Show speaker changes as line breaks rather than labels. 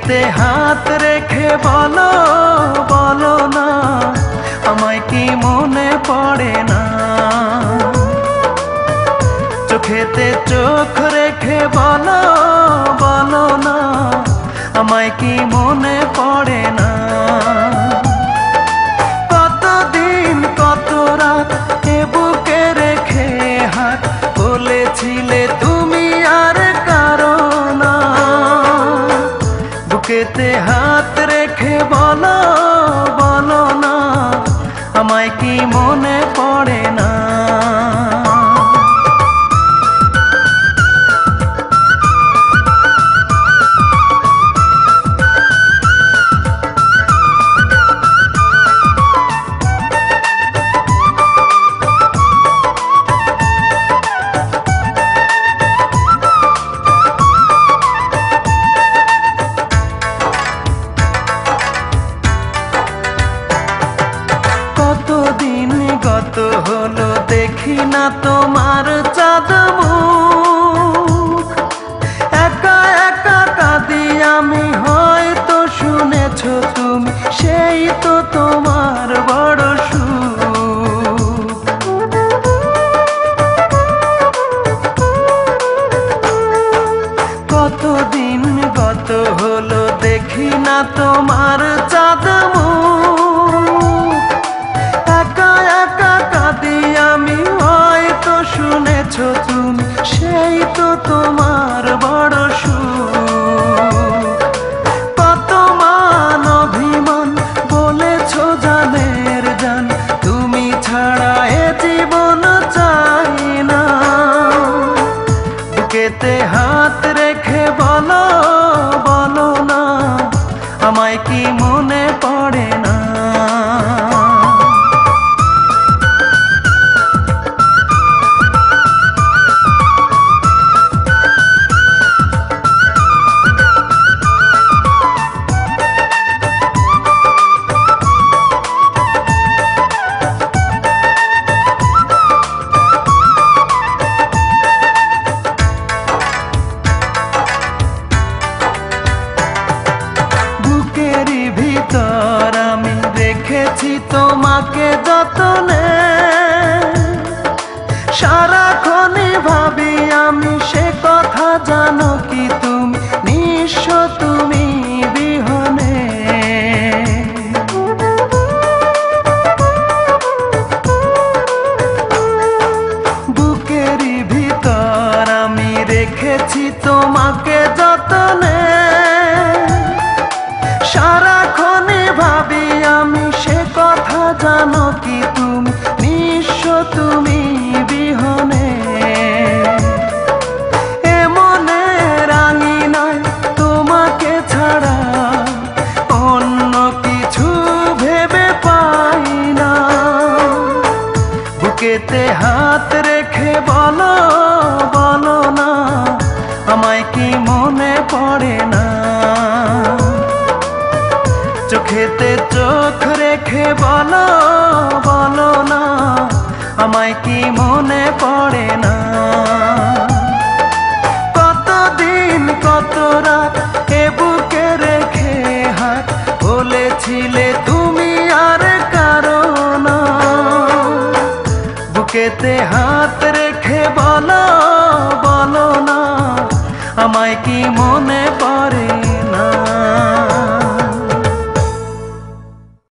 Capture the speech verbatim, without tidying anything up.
বুকেতে হাত রেখে বলো বলো না আমায় কি মনে পড়ে না চোখেতে চোখ রেখে বলো বলো না আমায় কি মনে পড়ে না কতদিন কত রাত এ বুকে রেখে হাত বলেছিলে তুমি আর কারো না বুকেতে হাত রেখে বলো বলো না আমায় কি মনে পড়ে না কতদিন গত হলো দেখি না তোমার চাঁদ মুখ একা একা কাঁদি আমি হয়তো শুনেছো তুমি সেই তো তোমার বড় সুখ কতদিন গত হলো দেখি না তোমার চাঁদ মুখ একা একা কাঁদি আমি হয়তো শুনেছো তুমি সেই তো তোমার বড় সুখ কত মান অভিমান বলেছো জানের জান তুমি ছাড়া এ জীবন চাই না বুকেতে হাত রেখে বলো বলো না আমায় কি মনে পড়ে না বুকেরই ভিতর আমি রেখেছি তোমাকে যতনে সারাক্ষণই ভাবি আমি সে কথা জানো কি তুমি নিঃস্ব তুমি বিহনে বুকেরই ভিতর আমি রেখেছি তোমাকে যতনে সারাক্ষণে ভাবি আমি সে কথা জানো কি তুমি নিঃস্ব তুমি বিহনে এমনে রাঙি নয় তোমাকে ছাড়া অন্য কিছু ভেবে পাই না বুকেতে হাত রেখে বলো বলো না আমায় কি মনে পড়ে না চোখেতে চোখ রেখে বলো বলো না আমায় কি মনে পড়ে না কতদিন কত রাত এ বুকে রেখে হাত বলেছিলে তুমি আর কারো না বুকেতে হাত রেখে বলো বলো না আমায় কি মনে পড়ে